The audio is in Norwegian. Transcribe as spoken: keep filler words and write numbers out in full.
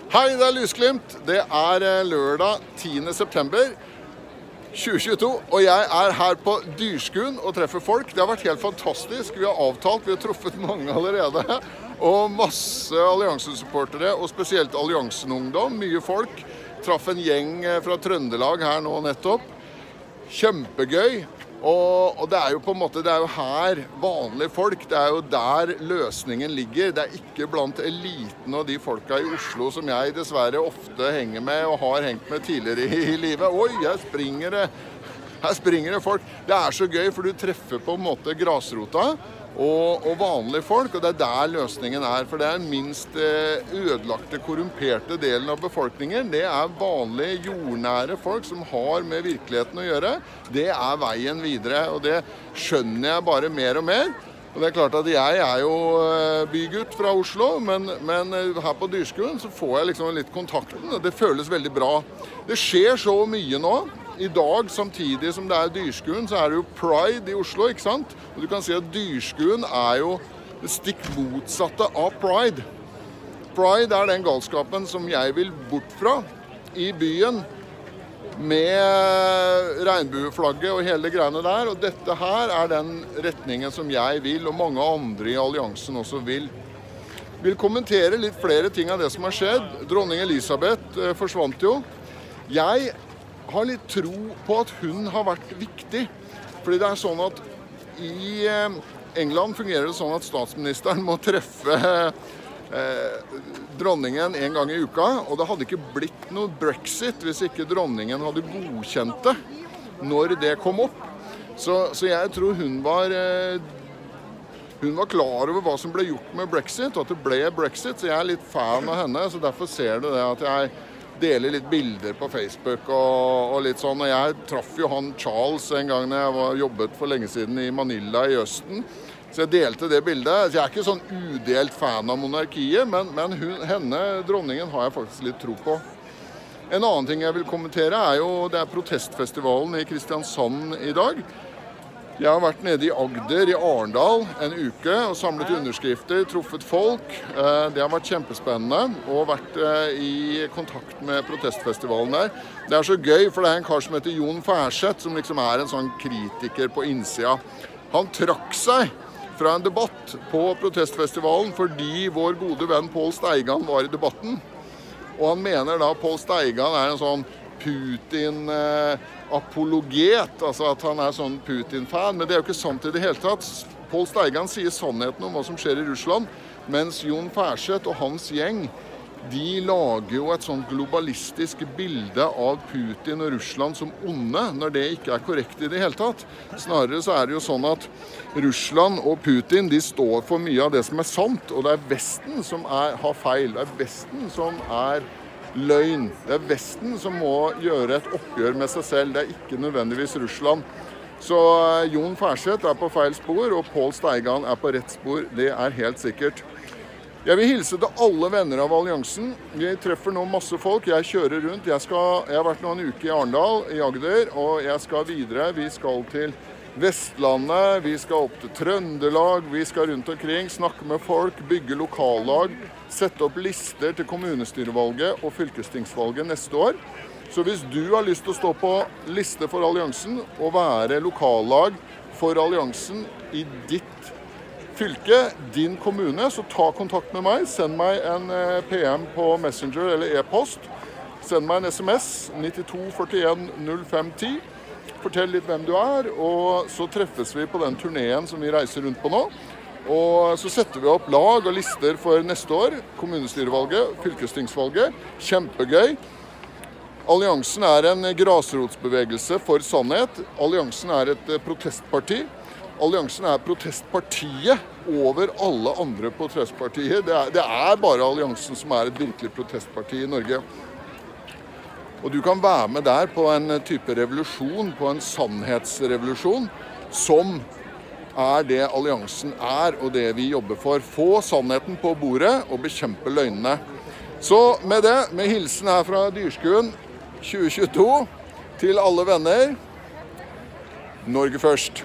Hei, det er Lysglimt. Det er lørdag tiende september tjue tjueto, og jeg er her på Dyrskuen og treffer folk. Det har vært helt fantastisk. Vi har avtalt, vi har truffet mange allerede, og masse alliansesupportere, og spesielt Alliansen-ungdom. Mye folk. Traff en gjeng fra Trøndelag her nå nettopp. Kjempegøy. Og, og det er jo på en måte, det er jo her vanlige folk, det er jo der løsningen ligger. Det er ikke blant eliten og de folka i Oslo som jeg dessverre ofte henger med og har hengt med tidligere i, i livet. Oi, her springer det, her springer det folk. Det er så gøy, for du treffer på en måte grasrota og, og vanlige folk, og det er der løsningen er. For det er minst ødelagte, korrumperte delen av befolkningen. Det er vanlige, jordnære folk som har med virkeligheten å gjøre. Det er veien videre, og det skjønner jeg bare mer og mer. Og det er klart at jeg er jo bygutt fra Oslo, men, men her på Dyrskuen så får jeg liksom litt kontakten, og det føles veldig bra. Det skjer så mye nå. I dag, samtidig som det er Dyrskuen, så er det jo Pride i Oslo, ikke sant? Og du kan si at Dyrskuen er jo det stikk motsatte av Pride. Pride er den galskapen som jeg vil bort fra i byen, med regnbueflagget og hele greiene der, og dette her er den retningen som jeg vil, og mange andre i alliansen også vil. Vil kommentere litt flere ting av det som har skjedd. Dronning Elisabeth eh, forsvant jo. Jeg har litt tro på at hun har vært viktig, fordi det er sånn at i eh, England fungerer det sånn at statsministeren må treffe Eh, dronningen en gang i uka, og det hadde ikke blitt noe Brexit hvis ikke dronningen hadde godkjent det når det kom opp. Så, så jeg tror hun var eh, hun var klar over hva som ble gjort med Brexit, og at det ble Brexit, så jeg er litt fan av henne, så derfor ser du det at jeg deler litt bilder på Facebook og, og litt sånn, og jeg traff jo han Charles en gang når jeg var, jobbet for lenge siden i Manila i Østen. Så jeg delte det bildet. Jeg er ikke sånn udelt fan av monarkiet, men, men hun, henne, dronningen, har jeg faktisk litt tro på. En annen ting jeg vil kommentere er jo, det er protestfestivalen i Kristiansand i dag. Jeg har vært nede i Agder, i Arendal, en uke og samlet underskrifter, truffet folk. Det har vært kjempespennende og vært i kontakt med protestfestivalen der. Det er så gøy, for det er en kar som heter Jon Færseth, som liksom er en sånn kritiker på innsida. Han trakk seg fra en debatt på protestfestivalen fordi vår gode venn Pål Steigan var i debatten. Og han mener da Pål Steigan er en sånn Putin-apologet, altså at han er sånn Putin-fan, men det er jo ikke sant i det hele tatt. Pål Steigan sier sannheten om hva som skjer i Russland, mens Jon Færseth og hans gjeng, de lager jo et sånt globalistisk bilde av Putin og Russland som onde, når det ikke er korrekt i det hele tatt. Snarere så er det jo sånn at Russland og Putin, de står for mye av det som er sant, og det er Vesten som er, har feil. Det er Vesten som er løgn. Det er Vesten som må gjøre et oppgjør med seg selv. Det er ikke nødvendigvis Russland. Så Jon Færseth er på feil spor, og Pål Steigan er på rett spor. Det er helt sikkert. Jeg vil hilse til alle venner av alliansen. Vi treffer nå masse folk. Jeg kjører rundt. Jeg, skal, jeg har vært nå en uke i Arendal, i Agder, og jeg skal videre. Vi skal til Vestlandet, vi skal opp til Trøndelag, vi skal rundt omkring, snakke med folk, bygge lokallag, sette opp lister til kommunestyrevalget og fylkestingsvalget neste år. Så hvis du har lyst til å stå på liste for alliansen og være lokallag for alliansen i ditt fylke, din kommune, så ta kontakt med meg. Send meg en P M på Messenger eller e-post. Send meg en S M S nittito førtien null fem ti. Fortell litt hvem du er, og så treffes vi på den turneen som vi reiser rundt på nå. Og så setter vi opp lag og lister for neste år, kommunestyrevalget, fylkestingsvalget. Kjempegøy. Alliansen er en grasrotsbevegelse for sannhet. Alliansen er et protestparti. Alliansen er protestpartiet over alle andre protestpartier. Det er, det er bare alliansen som er et virkelig protestparti i Norge. Og du kan være med der på en type revolusjon, på en sannhetsrevolusjon, som er det alliansen er og det vi jobber for. Få sannheten på bordet og bekjempe løgnene. Så med det, med hilsen her fra Dyrskuen tjue tjueto til alle venner, Norge først.